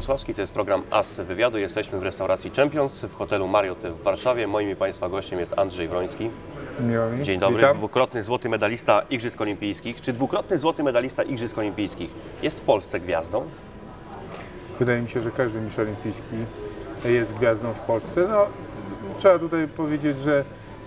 Wrocławski, to jest program As Wywiadu. Jesteśmy w restauracji Champions w hotelu Marriott w Warszawie. Moim i Państwa gościem jest Andrzej Wroński. Miło mi. Dzień dobry, Witam. dwukrotny złoty medalista Igrzysk Olimpijskich. Czy dwukrotny złoty medalista Igrzysk Olimpijskich jest w Polsce gwiazdą? Wydaje mi się, że każdy mistrz olimpijski jest gwiazdą w Polsce. No, trzeba tutaj powiedzieć, że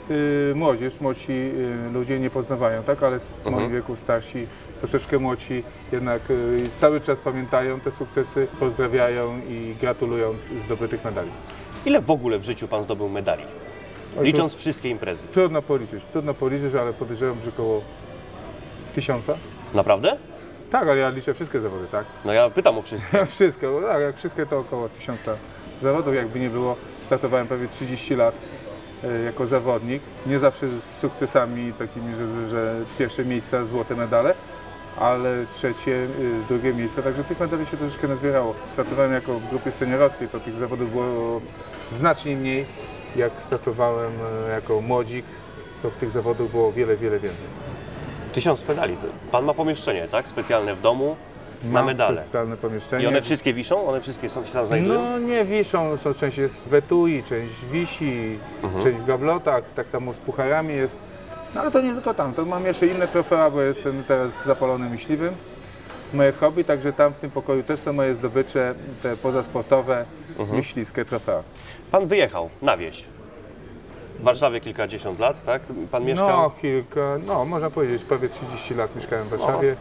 młodsi ludzie nie poznawają, tak? Ale w moim wieku starsi, troszeczkę młodsi, jednak cały czas pamiętają te sukcesy, pozdrawiają i gratulują zdobytych medali. Ile w ogóle w życiu Pan zdobył medali? Licząc wszystkie imprezy. Trudno policzyć, ale podejrzewam, że około 1000. Naprawdę? Tak, ale ja liczę wszystkie zawody, tak? No ja pytam o wszystko. Wszystko, tak, jak wszystkie to około 1000 zawodów, jakby nie było. Startowałem prawie 30 lat jako zawodnik, nie zawsze z sukcesami takimi, że pierwsze miejsca, złote medale, ale trzecie, drugie miejsce, także tych medali się troszeczkę nazbierało. Startowałem jako w grupie seniorowskiej, to tych zawodów było znacznie mniej. Jak startowałem jako młodzik, to w tych zawodów było wiele więcej. 1000 medali. Pan ma pomieszczenie, tak? Specjalne w domu na Mam medale. specjalne pomieszczenie. I one wszystkie wiszą? One wszystkie się tam znajdują? No nie wiszą, część jest w etui, część wisi, część w gablotach, tak samo z pucharami jest. No ale to nie tylko tam, to mam jeszcze inne trofea, bo jestem teraz zapalonym myśliwym. Moje hobby, także tam w tym pokoju też są moje zdobycze, te pozasportowe, myśliwskie trofea. Pan wyjechał na wieś. W Warszawie kilkadziesiąt lat, tak? Pan mieszkał? No można powiedzieć, prawie 30 lat mieszkałem w Warszawie.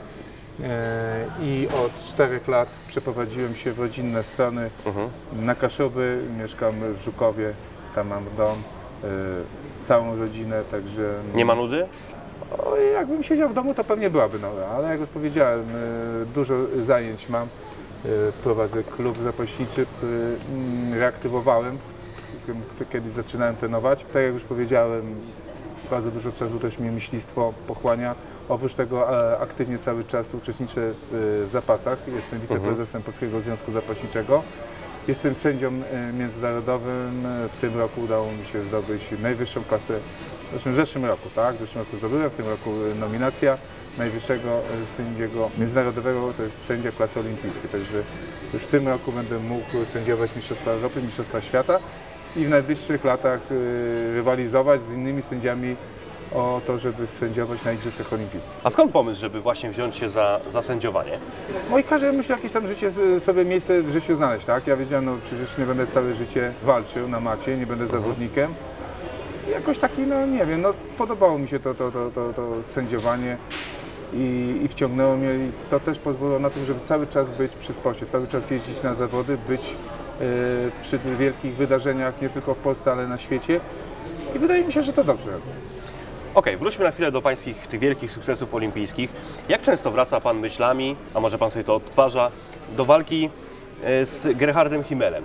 I od 4 lat przeprowadziłem się w rodzinne strony na Kaszuby, mieszkam w Żukowie, tam mam dom, całą rodzinę, także... Nie ma nudy? Jakbym siedział w domu, to pewnie byłaby nowa, ale jak już powiedziałem, dużo zajęć mam, prowadzę klub zapaśniczy, reaktywowałem, kiedy zaczynałem trenować. Tak jak już powiedziałem, bardzo dużo czasu też mnie myślistwo pochłania. Oprócz tego aktywnie cały czas uczestniczę w zapasach. Jestem wiceprezesem Polskiego Związku Zapaśniczego. Jestem sędzią międzynarodowym. W tym roku udało mi się zdobyć najwyższą klasę. W zeszłym roku, tak? W zeszłym roku zdobyłem, w tym roku nominacja najwyższego sędziego międzynarodowego, to jest sędzia klasy olimpijskiej. Także już w tym roku będę mógł sędziować Mistrzostwa Europy, Mistrzostwa Świata i w najbliższych latach rywalizować z innymi sędziami o to, żeby sędziować na Igrzyskach Olimpijskich. A skąd pomysł, żeby właśnie wziąć się za sędziowanie? No i każdy musi jakieś tam sobie miejsce w życiu znaleźć, tak? Ja wiedziałem, no przecież nie będę całe życie walczył na macie, nie będę zawodnikiem. Jakoś taki, no nie wiem, no podobało mi się to sędziowanie i wciągnęło mnie i to też pozwoliło na to, żeby cały czas być przy sporcie, cały czas jeździć na zawody, być przy wielkich wydarzeniach, nie tylko w Polsce, ale na świecie i wydaje mi się, że to dobrze. Okej, wróćmy na chwilę do Pańskich tych wielkich sukcesów olimpijskich. Jak często wraca Pan myślami, a może Pan sobie to odtwarza, do walki z Gerhardem Himmelem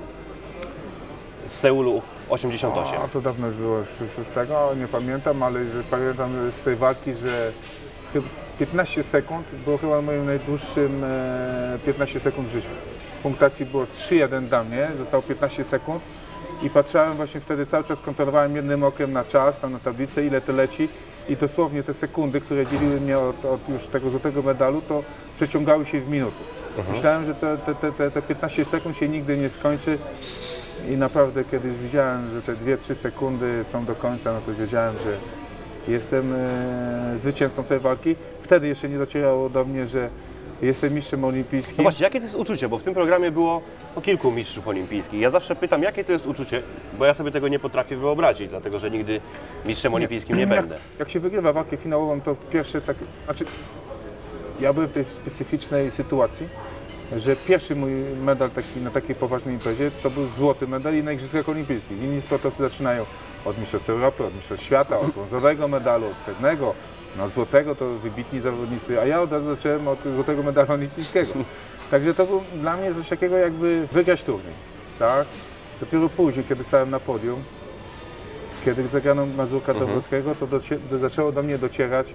z Seulu 88? A to dawno już było, już tego nie pamiętam, ale pamiętam z tej walki, że 15 sekund było chyba moim najdłuższym 15 sekund w życiu. W punktacji było 3-1 dla mnie, zostało 15 sekund i patrzałem właśnie wtedy, cały czas kontrolowałem jednym okiem na czas, tam na tablicę, ile to leci i dosłownie te sekundy, które dzieliły mnie od już tego złotego medalu, to przeciągały się w minuty. Myślałem, że te 15 sekund się nigdy nie skończy i naprawdę kiedyś widziałem, że te 2-3 sekundy są do końca, no to wiedziałem, że jestem zwycięzcą tej walki. Wtedy jeszcze nie docierało do mnie, że jestem mistrzem olimpijskim. No właśnie, jakie to jest uczucie? Bo w tym programie było kilku mistrzów olimpijskich. Ja zawsze pytam, jakie to jest uczucie, bo ja sobie tego nie potrafię wyobrazić, dlatego że nigdy mistrzem olimpijskim nie będę. Jak się wygrywa walkę finałową, to pierwsze takie... Znaczy, ja byłem w tej specyficznej sytuacji, że pierwszy mój medal na takiej poważnej imprezie to był złoty medal i na Igrzyskach Olimpijskich. Inni sportowcy zaczynają od Mistrzostw Europy, od Mistrzostw Świata, od brązowego medalu, od srebrnego, no od złotego to wybitni zawodnicy, a ja od razu zacząłem od złotego medalu olimpijskiego. Także to było dla mnie coś takiego jakby wygrać turniej, tak? Dopiero później, kiedy stałem na podium, kiedy zagrano Mazurka Dąbrowskiego, to zaczęło do mnie docierać,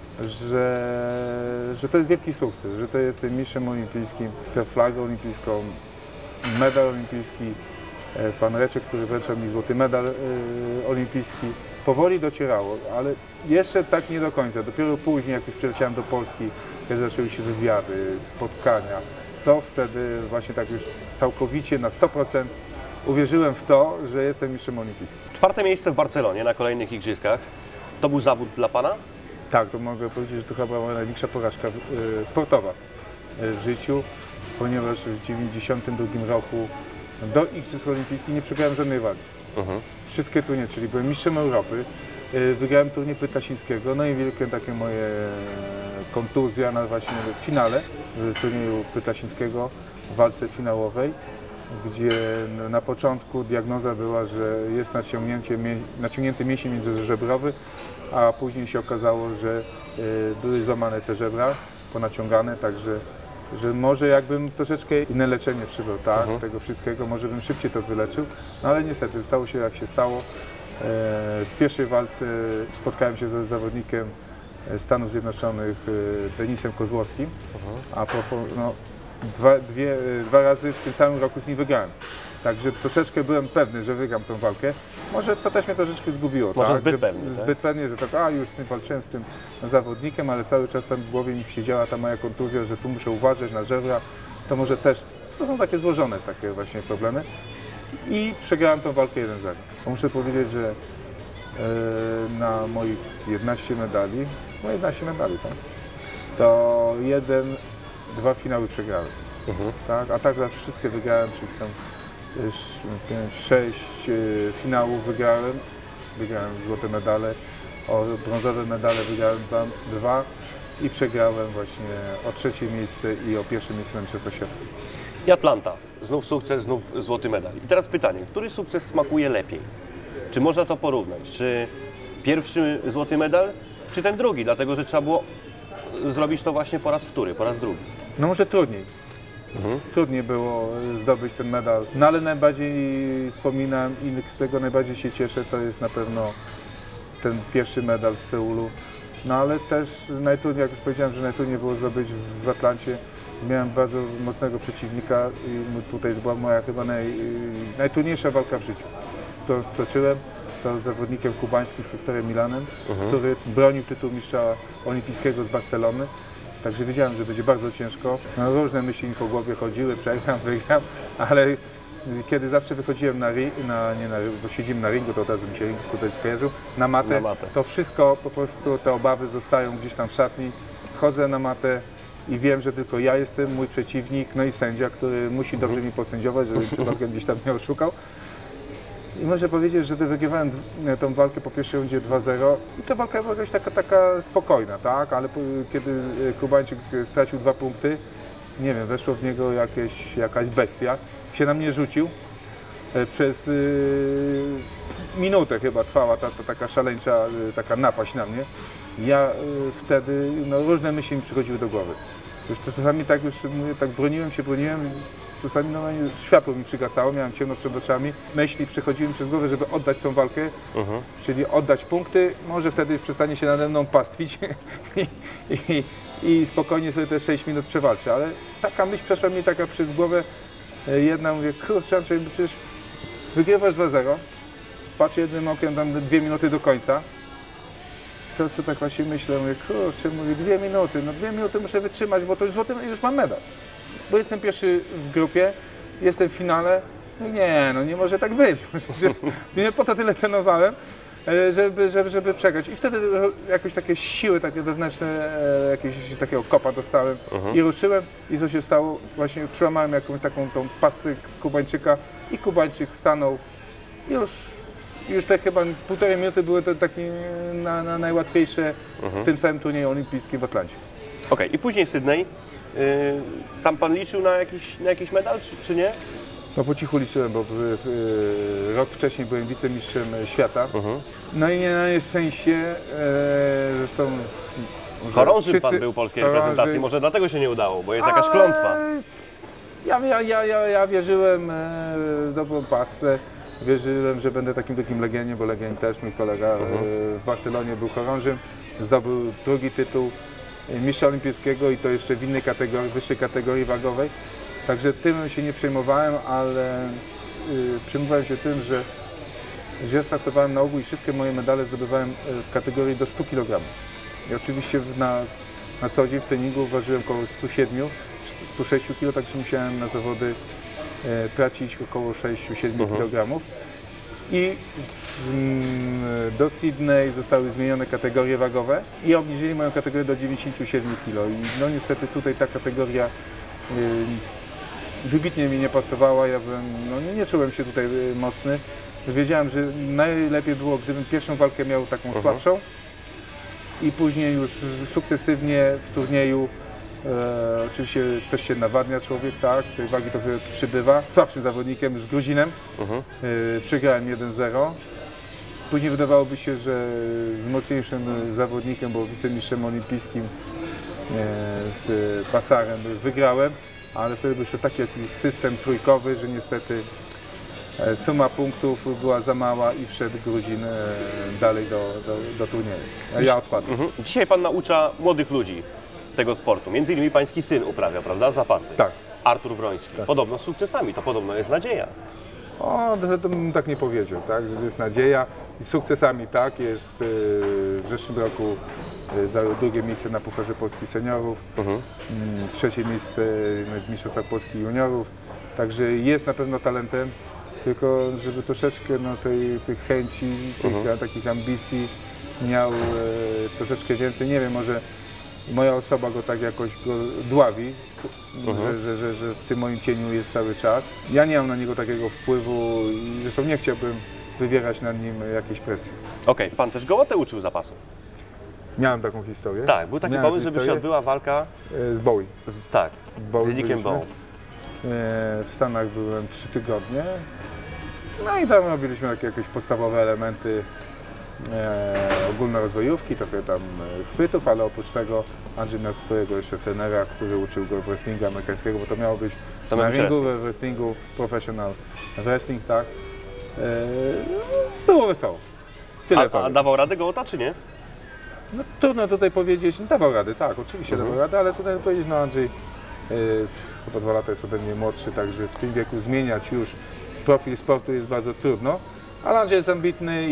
że to jest wielki sukces, że to jestem mistrzem olimpijskim, tę flagę olimpijską, medal olimpijski, pan Reczek, który wręczał mi złoty medal olimpijski. Powoli docierało, ale jeszcze tak nie do końca. Dopiero później, jak już przyleciałem do Polski, kiedy zaczęły się wywiady, spotkania, to wtedy właśnie tak już całkowicie na 100% uwierzyłem w to, że jestem mistrzem olimpijskim. 4. miejsce w Barcelonie na kolejnych igrzyskach. To był zawód dla Pana? Tak, to mogę powiedzieć, że to chyba była największa porażka sportowa w życiu, ponieważ w 1992 roku do Igrzysk Olimpijskich nie przegrałem żadnej walki. Wszystkie turnieje, czyli byłem mistrzem Europy, wygrałem turniej Pytasińskiego, no i wielkie takie moje kontuzja na właśnie finale turnieju Pytasińskiego w walce finałowej, gdzie na początku diagnoza była, że jest naciągnięty mięsień międzyżebrowy, a później się okazało, że były złamane te żebra, ponaciągane, także że może jakbym troszeczkę inne leczenie przybrał, tak, tego wszystkiego, może bym szybciej to wyleczył, no ale niestety stało się jak się stało. W pierwszej walce spotkałem się z zawodnikiem Stanów Zjednoczonych, Denisem Kozłowskim, a propos, no, dwa razy w tym samym roku z nim wygrałem. Także troszeczkę byłem pewny, że wygram tą walkę. Może to też mnie troszeczkę zgubiło. Może tak? zbyt pewnie. Zbyt pewnie, że tak, już z tym walczyłem z tym zawodnikiem, ale cały czas tam w głowie mi siedziała ta moja kontuzja, że tu muszę uważać na żebra. To może też, to są takie złożone takie właśnie problemy. I przegrałem tą walkę 1-0. Muszę powiedzieć, że na moich 11 medali, tak, to 2 finały przegrałem. Tak? A tak za wszystkie wygrałem, czyli tam 6 finałów wygrałem złote medale, o brązowe medale wygrałem 2 i przegrałem właśnie o 3. miejsce i o 1. miejsce na Mistrzostwach Świata. I Atlanta. Znów sukces, znów złoty medal. I teraz pytanie, który sukces smakuje lepiej? Czy można to porównać? Czy pierwszy złoty medal, czy ten drugi? Dlatego, że trzeba było zrobić to właśnie po raz wtóry, po raz drugi. No może trudniej. Trudniej było zdobyć ten medal, no ale najbardziej wspominam i z tego najbardziej się cieszę, to jest na pewno ten pierwszy medal w Seulu. No ale też najtrudniej, jak już powiedziałem, że najtrudniej było zdobyć w Atlancie. Miałem bardzo mocnego przeciwnika i tutaj była moja chyba najtrudniejsza walka w życiu, którą stoczyłem. To z zawodnikiem kubańskim, z Hectorem Milanem, który bronił tytułu mistrza olimpijskiego z Barcelony. Także wiedziałem, że będzie bardzo ciężko. No, różne myśli mi po głowie chodziły, przegram, wygram, ale kiedy zawsze wychodziłem bo siedzimy na ringu, to teraz mi się ring tutaj skojarzył, na matę, to wszystko, po prostu te obawy zostają gdzieś tam w szatni. Wchodzę na matę i wiem, że tylko ja jestem, mój przeciwnik, no i sędzia, który musi dobrze mi posędziować, żeby przypadkiem gdzieś tam nie oszukał. I muszę powiedzieć, że wygrywałem tą walkę po pierwszej rundzie 2-0 i ta walka była jakaś taka spokojna, tak? Ale kiedy Kubańczyk stracił 2 punkty, nie wiem, weszło w niego jakaś bestia, się na mnie rzucił. Przez minutę chyba trwała ta taka szaleńcza taka napaść na mnie. Ja wtedy, no, różne myśli mi przychodziły do głowy. Już czasami tak już mówię, tak broniłem, czasami normalnie światło mi przygasało, miałem ciemno przed oczami. Myśli przychodziły mi przez głowę, żeby oddać tą walkę, czyli oddać punkty, może wtedy już przestanie się nade mną pastwić i spokojnie sobie te 6 minut przewalczę. Ale taka myśl przeszła mi taka przez głowę jedna, mówię, kurczę, Andrzej, przecież wygrywasz 2-0, patrzę jednym okiem tam 2 minuty do końca. To co tak właśnie myślę, mówię, kurczę, mówię, 2 minuty, no 2 minuty muszę wytrzymać, bo to już złoty, już mam medal. Bo jestem pierwszy w grupie, jestem w finale, no nie może tak być. Nie po to tyle trenowałem, żeby przegrać. I wtedy jakieś takie siły, takie wewnętrzne, jakiegoś takiego kopa dostałem i ruszyłem. I co się stało? Właśnie przełamałem jakąś taką tą pasy Kubańczyka i Kubańczyk stanął i już te chyba 1,5 minuty były to takie najłatwiejsze w tym całym turnieju olimpijskim w Atlancie. Okej, i później w Sydney, tam pan liczył na jakiś medal, czy nie? No po cichu liczyłem, bo rok wcześniej byłem wicemistrzem świata. No i nie na nieszczęście, zresztą... Chorążym pan był polskiej reprezentacji, może dlatego się nie udało, bo jest jakaś klątwa. Ja wierzyłem w dobrą pasę. Wierzyłem, że będę takim wielkim Legioniem, bo Legion też, mój kolega w Barcelonie był chorążym, zdobył 2. tytuł mistrza olimpijskiego i to jeszcze w innej kategorii, wyższej kategorii wagowej. Także tym się nie przejmowałem, ale przejmowałem się tym, że ja startowałem na ogół i wszystkie moje medale zdobywałem w kategorii do 100 kg. I oczywiście na co dzień w treningu ważyłem około 107, 106 kg, także musiałem na zawody tracić około 6-7 kg. I do Sydney zostały zmienione kategorie wagowe i obniżyli moją kategorię do 97 kg. I no niestety tutaj ta kategoria wybitnie mi nie pasowała, ja byłem, no nie czułem się tutaj mocny. Wiedziałem, że najlepiej było, gdybym pierwszą walkę miał taką słabszą i później już sukcesywnie w turnieju, oczywiście też się nawadnia człowiek, tak, tej wagi trochę przybywa. Słabszym zawodnikiem, z Gruzinem, przegrałem 1-0. Później wydawałoby się, że z mocniejszym zawodnikiem, bo wicemistrzem olimpijskim z Pasarem wygrałem, ale wtedy był jeszcze taki jakiś system trójkowy, że niestety suma punktów była za mała i wszedł Gruzin dalej do turnieju. A ja odpadłem. Dzisiaj pan naucza młodych ludzi tego sportu. Między innymi pański syn uprawia, prawda? Zapasy. Tak. Artur Wroński. Tak. Podobno z sukcesami, to podobno jest nadzieja. O, to bym tak nie powiedział, tak? Że jest nadzieja i sukcesami, tak? Jest w zeszłym roku zajął drugie miejsce na Pucharze Polski Seniorów, trzecie miejsce w Mistrzostwach Polski Juniorów, także jest na pewno talentem, tylko żeby troszeczkę no, tych chęci, takich ambicji miał troszeczkę więcej. Nie wiem, może moja osoba go tak jakoś go dławi, że w tym moim cieniu jest cały czas. Ja nie mam na niego takiego wpływu i zresztą nie chciałbym wywierać nad nim jakiejś presji. Okej, pan też Gołotę uczył zapasów. Miałem taką historię. Tak, był taki pomysł, żeby się odbyła walka z Bowie. Z Eddiekiem Bowe. W Stanach byłem 3 tygodnie. No i tam robiliśmy jakieś podstawowe elementy ogólnorozwojówki, trochę tam chwytów, ale oprócz tego Andrzej miał swojego jeszcze trenera, który uczył go wrestlingu amerykańskiego, bo to miało być na ringu, we wrestlingu, professional wrestling, tak. Było wesoło. Tyle A dawał radę Gołota, czy nie? No, trudno tutaj powiedzieć, no, dawał radę, tak, oczywiście dawał radę, ale tutaj powiedzieć, no Andrzej chyba 2 lata jest ode mnie młodszy, także w tym wieku zmieniać już profil sportu jest bardzo trudno, ale Andrzej jest ambitny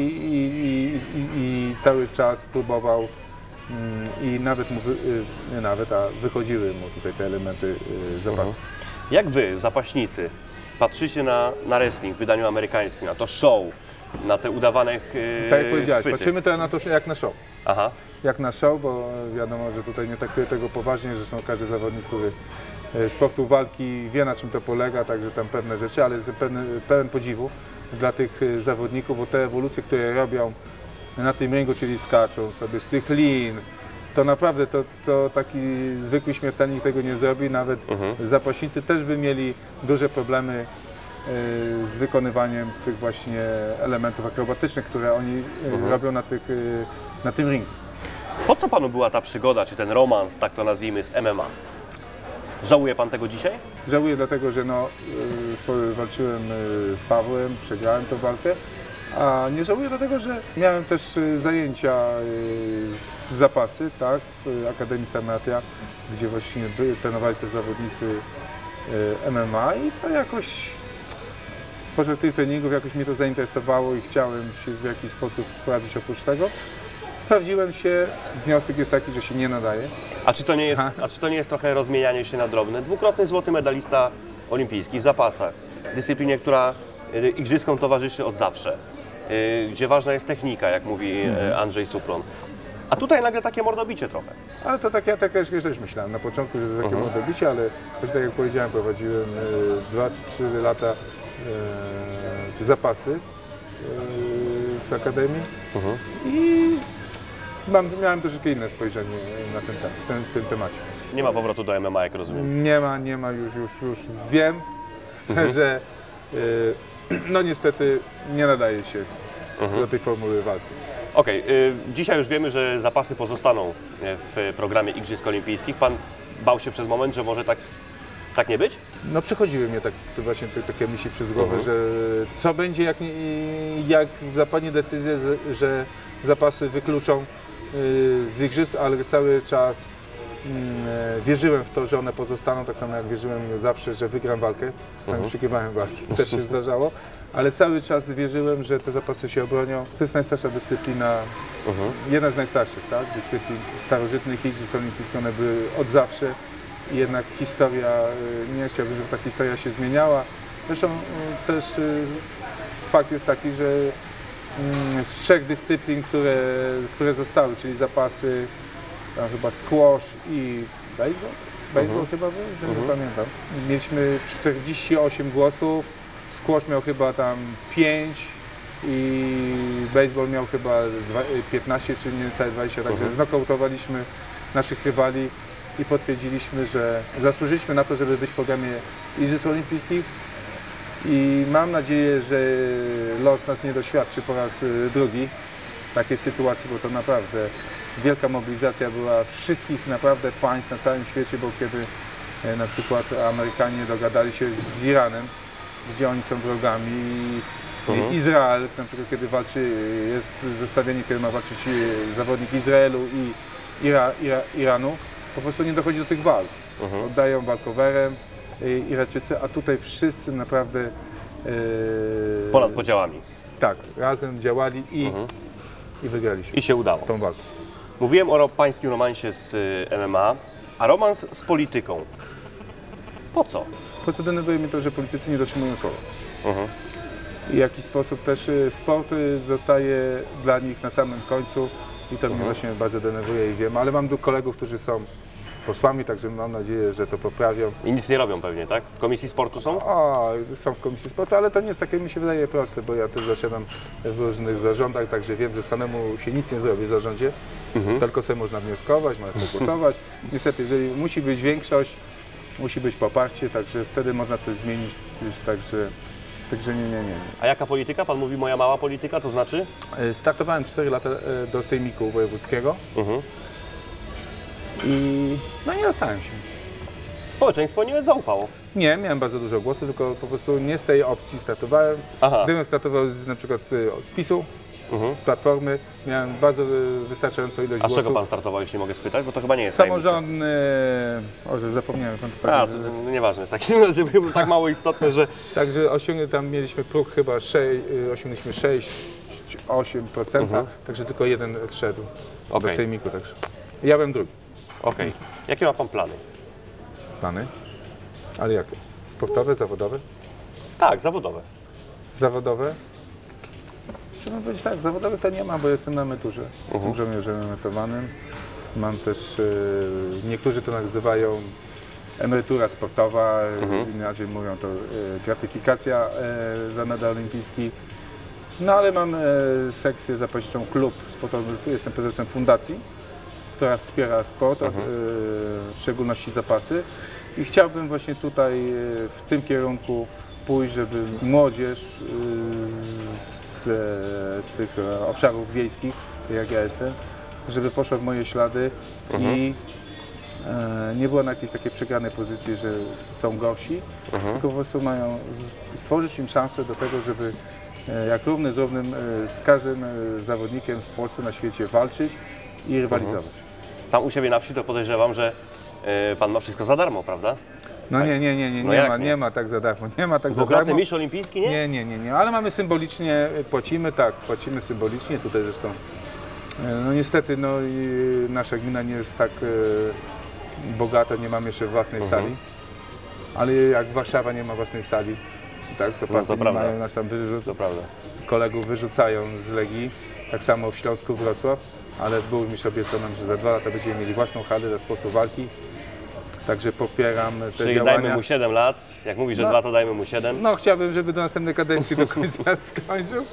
i cały czas próbował i nawet mu, wychodziły mu tutaj te elementy zapasu. Jak wy, zapaśnicy, patrzycie na wrestling w wydaniu amerykańskim, na to show, na te udawane tak jak powiedziałeś, chwyty? patrzymy to na to jak na show. Aha. Jak na show, bo wiadomo, że tutaj nie traktuje tego poważnie, zresztą każdy zawodnik, który sportu walki wie, na czym to polega, także tam pewne rzeczy, ale jest pełen podziwu dla tych zawodników, bo te ewolucje, które robią na tym ringu, czyli skaczą sobie z tych lin, to naprawdę to taki zwykły śmiertelnik tego nie zrobi, nawet zapaśnicy też by mieli duże problemy z wykonywaniem tych właśnie elementów akrobatycznych, które oni robią na tym ringu. Po co panu była ta przygoda, czy ten romans, tak to nazwijmy, z MMA? Żałuje pan tego dzisiaj? Żałuję dlatego, że walczyłem z Pawłem, przegrałem tę walkę, a nie żałuję dlatego, że miałem też zajęcia z zapasy, tak, w Akademii Sarmatia, gdzie właśnie trenowali też zawodnicy MMA i to jakoś podczas tych treningów jakoś mnie to zainteresowało i chciałem się w jakiś sposób sprawdzić oprócz tego. Sprawdziłem się, wniosek jest taki, że się nie nadaje. A czy to nie jest trochę rozmienianie się na drobne? Dwukrotny złoty medalista olimpijski w zapasach, dyscyplinie, która igrzyskom towarzyszy od zawsze, gdzie ważna jest technika, jak mówi Andrzej Supron. A tutaj nagle takie mordobicie trochę. Ale to tak, ja też myślałem na początku, że to takie mordobicie, ale choć tak jak powiedziałem, prowadziłem 2 czy 3 lata zapasy w Akademii i miałem troszeczkę inne spojrzenie na tym temacie. Nie ma powrotu do MMA, jak rozumiem. Nie ma już wiem, że no niestety nie nadaje się do tej formuły walki. Okej, dzisiaj już wiemy, że zapasy pozostaną w programie Igrzysk Olimpijskich. Pan bał się przez moment, że może tak nie być? No przechodziły mnie właśnie takie myśli przez głowę, że co będzie, jak zapadnie decyzja, że zapasy wykluczą z igrzysk, ale cały czas wierzyłem w to, że one pozostaną, tak samo jak wierzyłem zawsze, że wygram walkę. Czasami wyczekiwałem walki, też się zdarzało, ale cały czas wierzyłem, że te zapasy się obronią. To jest najstarsza dyscyplina, jedna z najstarszych, tak? Dyscyplin starożytnych igrzysk olimpijskich, one były od zawsze i jednak historia, nie chciałbym, żeby ta historia się zmieniała. Zresztą też fakt jest taki, że z 3 dyscyplin, które zostały, czyli zapasy, tam chyba squash i baseball chyba był, że nie pamiętam. Mieliśmy 48 głosów, squash miał chyba tam 5 i baseball miał chyba 15 czy niecałe 20, także znokautowaliśmy naszych rywali i potwierdziliśmy, że zasłużyliśmy na to, żeby być w programie Igrzysk Olimpijskich i mam nadzieję, że los nas nie doświadczy po raz drugi takiej sytuacji, bo to naprawdę wielka mobilizacja była wszystkich naprawdę państw na całym świecie, bo kiedy na przykład Amerykanie dogadali się z Iranem, gdzie oni są wrogami, Izrael, na przykład kiedy walczy, jest zestawienie, kiedy ma walczyć zawodnik Izraelu i Iranu, po prostu nie dochodzi do tych walk. Oddają walkowerem Iraczycy, a tutaj wszyscy naprawdę Ponad podziałami. tak, razem działali i wygraliśmy I się udało. tą walkę. Mówiłem o pańskim romansie z MMA, a romans z polityką. Po co? Po prostu denerwuje mnie to, że politycy nie dotrzymują słowa. I w jaki sposób też sport zostaje dla nich na samym końcu i to mnie właśnie bardzo denerwuje i wiem, ale mam tu kolegów, którzy są posłami, także mam nadzieję, że to poprawią. I nic nie robią pewnie, tak? W Komisji Sportu są? Są w Komisji Sportu, ale to nie jest takie, mi się wydaje, proste, bo ja też zasiadam w różnych zarządach, także wiem, że samemu się nic nie zrobi w zarządzie, tylko sobie można wnioskować, można sobie głosować. Niestety, jeżeli musi być większość, musi być poparcie, także wtedy można coś zmienić, także nie. A jaka polityka? Pan mówi moja mała polityka, to znaczy? Startowałem 4 lata do Sejmiku Wojewódzkiego i no nie dostałem się. Społeczeństwo nie zaufało. Nie, miałem bardzo dużo głosów, tylko po prostu nie z tej opcji startowałem. Gdybym startował na przykład z PiS-u, z Platformy, miałem bardzo wystarczającą ilość A z głosów. czego pan startował, jeśli mogę spytać? Bo to chyba nie jest tajemnica. Samorządny, zapomniałem. To Nieważne, w takim razie było tak mało istotne, że... Także tam mieliśmy próg chyba osiągnęliśmy 6-8%, także tylko jeden wszedł do Sejmiku. Także. Ja byłem drugi. Okej. Jakie ma pan plany? Plany? Ale jakie? Sportowe, zawodowe? Tak, zawodowe. Zawodowe? Trzeba powiedzieć tak, zawodowych to nie ma, bo jestem na emeryturze. Jestem żołnierzem emerytowanym. Mam też, niektórzy to nazywają emerytura sportowa, inaczej mówią to gratyfikacja za medal olimpijski. No ale mam sekcję zapożyczą klub sportowy, jestem prezesem fundacji, która wspiera sport, w szczególności zapasy. I chciałbym właśnie tutaj w tym kierunku pójść, żeby młodzież z tych obszarów wiejskich, jak ja jestem, żeby poszła w moje ślady i nie była na jakiejś takiej przegranej pozycji, że są gorsi, tylko po prostu mają stworzyć im szansę do tego, żeby jak równy z równym z każdym zawodnikiem w Polsce, na świecie walczyć i rywalizować. Tam u siebie na wsi to podejrzewam, że pan ma wszystko za darmo, prawda? No tak. nie ma tak za darmo. Nie ma tak za Dwukrotny darmo. mistrz olimpijski, nie? Nie, ale mamy symbolicznie, płacimy symbolicznie, tutaj zresztą, no niestety nasza gmina nie jest tak bogata, nie mamy jeszcze własnej sali, ale jak Warszawa nie ma własnej sali, tak, zapasy nie mają, nas tam kolegów wyrzucają z Legii, tak samo w Śląsku, Wrocław, ale burmistrz obiecał nam, że za 2 lata będziemy mieli własną halę dla sportu walki. Także popieram te Czyli działania. dajmy mu 7 lat, jak mówi, że 2, to dajmy mu 7. No chciałbym, żeby do następnej kadencji do końca skończył.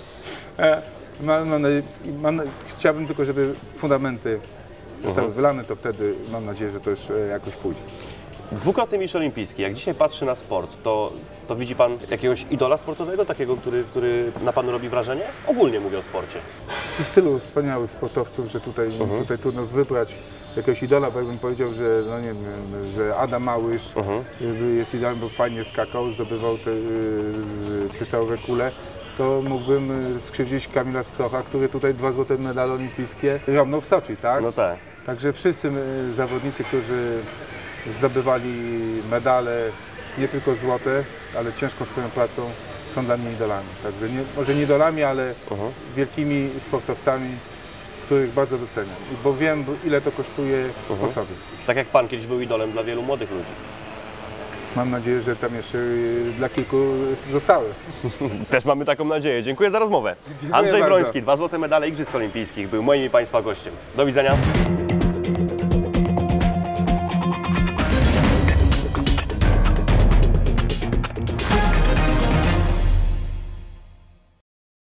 Chciałbym tylko, żeby fundamenty zostały wylane, to wtedy mam nadzieję, że to już jakoś pójdzie. Dwukrotny mistrz olimpijski, jak dzisiaj patrzy na sport, to widzi pan jakiegoś idola sportowego, takiego, który na panu robi wrażenie? Ogólnie mówię o sporcie. Jest tylu wspaniałych sportowców, że tutaj trudno wybrać jakiegoś idola, bo jakbym powiedział, że, no nie wiem, że Adam Małysz jest idolem, bo fajnie skakał, zdobywał te kryształowe kule, to mógłbym skrzywdzić Kamila Stocha, który tutaj 2 złote medale olimpijskie romnął w Soczi, tak? No tak. Także wszyscy zawodnicy, którzy zdobywali medale, nie tylko złote, ale ciężką swoją pracą, są dla mnie idolami. Także może nie idolami, ale wielkimi sportowcami, których bardzo doceniam, bo wiem, ile to kosztuje po sobie. Tak jak pan kiedyś był idolem dla wielu młodych ludzi. Mam nadzieję, że tam jeszcze dla kilku zostały. Też mamy taką nadzieję. Dziękuję za rozmowę. Dziękuję Andrzej bardzo. Wroński, 2 złote medale Igrzysk Olimpijskich, był moim i państwa gościem. Do widzenia.